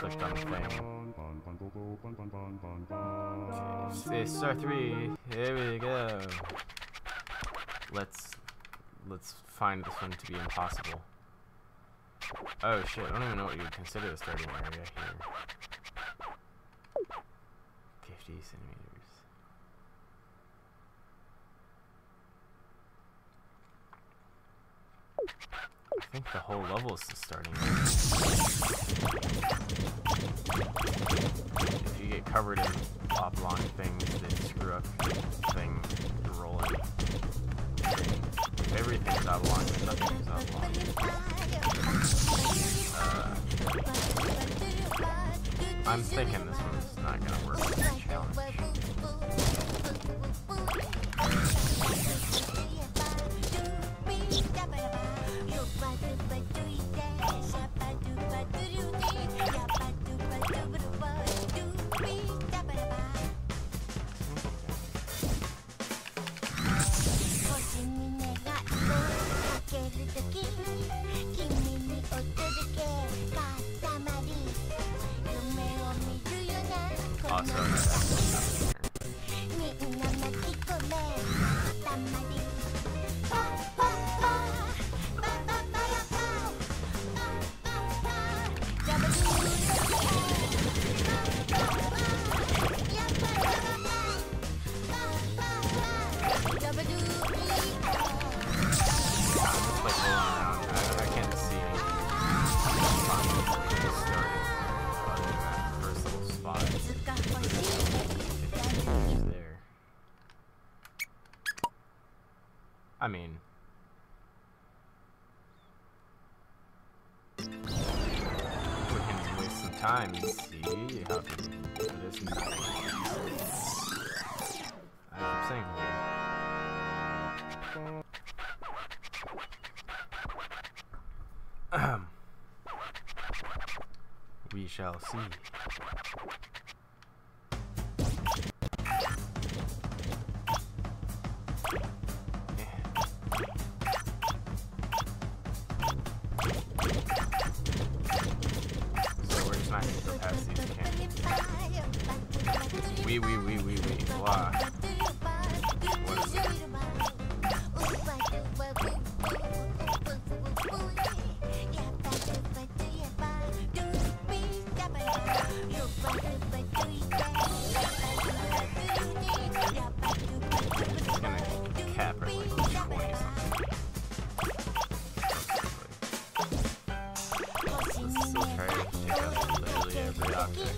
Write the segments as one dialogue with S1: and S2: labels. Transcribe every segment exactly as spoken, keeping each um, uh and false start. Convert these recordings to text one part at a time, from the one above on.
S1: clicked on the thing. Okay, star three. Here we go. Let's let's find this one to be impossible. Oh shit! I don't even know what you would consider the starting area here. Fifty centimeters. I think the whole level is the starting area. If you get covered in oblong things that screw up the thing you're rolling. If everything's oblong, then nothing is oblong. Uh, I'm thinking this one's not gonna work with the challenge. I mean, we can waste some time and see how to do this. I keep saying that. We shall see. Wee wee wee wee wee. Wow. What is it? It's gonna cap her like twenty something. Let's still try to take out literally every object.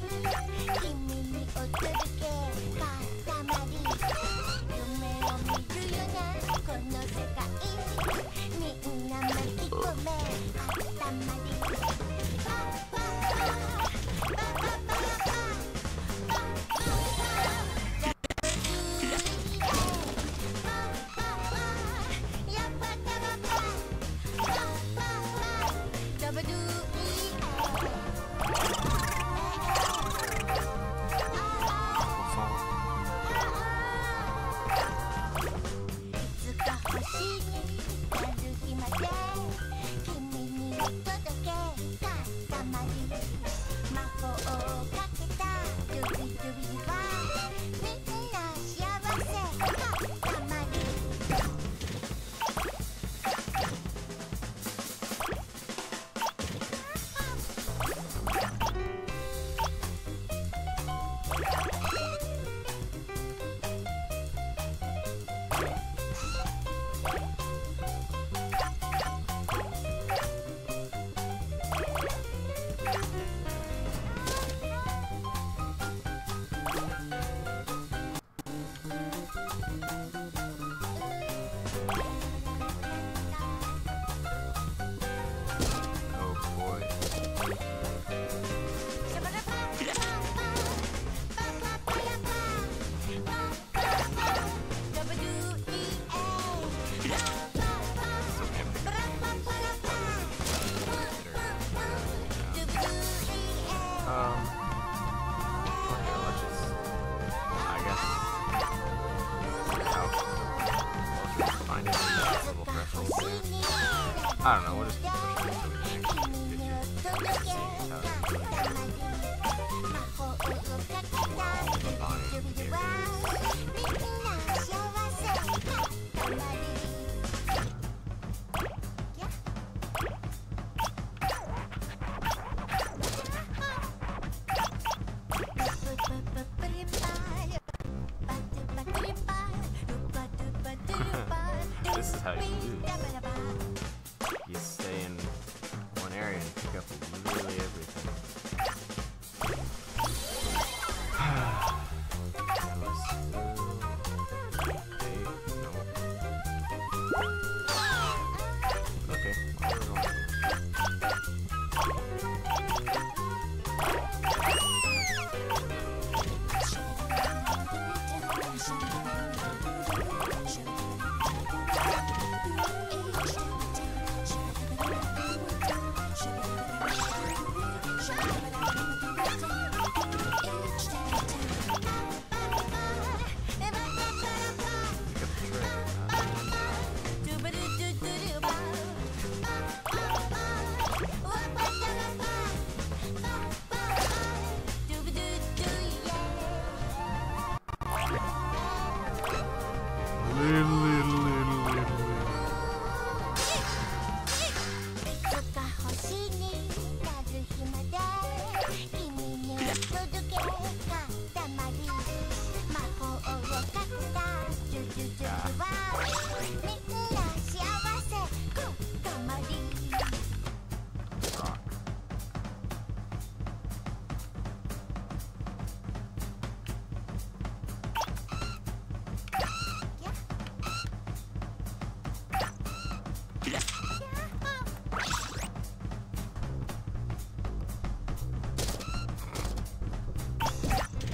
S1: I don't know, we'll just keep pushing until we think. It's just seeing how it's going.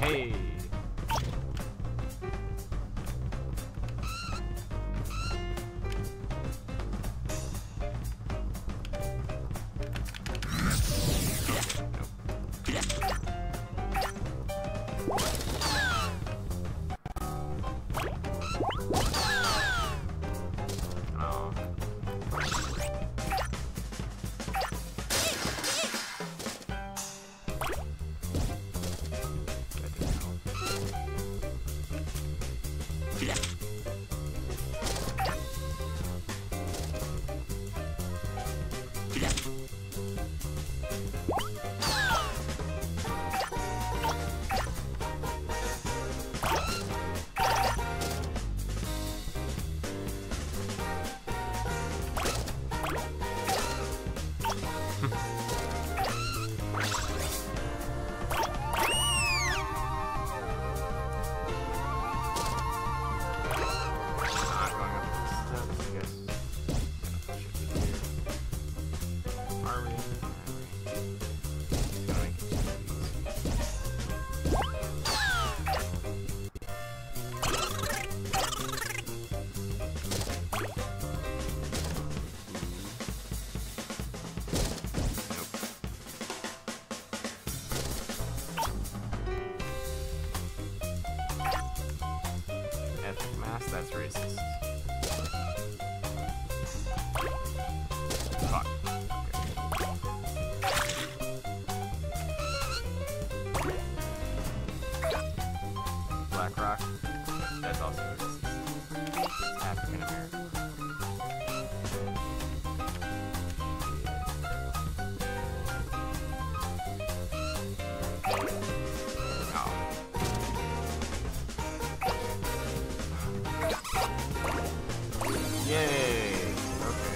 S1: Hey. That's racist. Fuck. Okay. Black Rock. That's also racist. It's African American. Yay! Okay.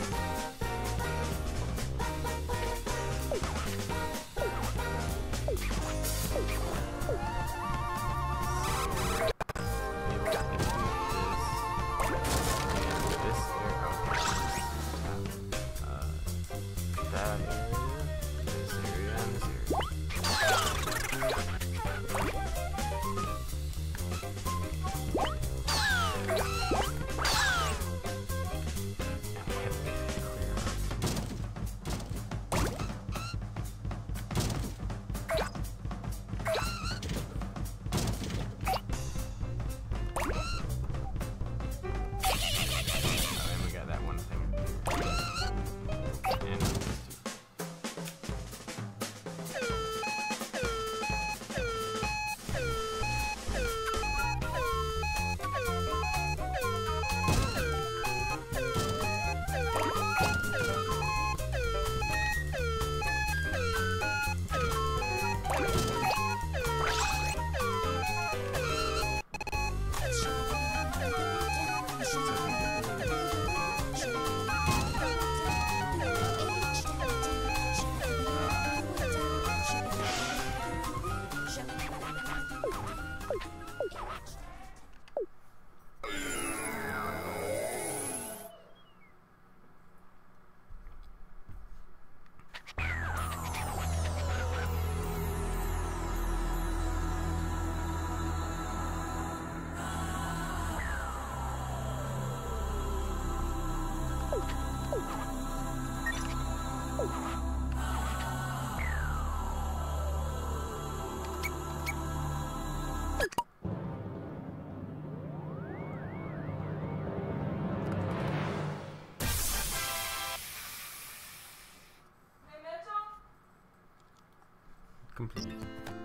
S1: Complete.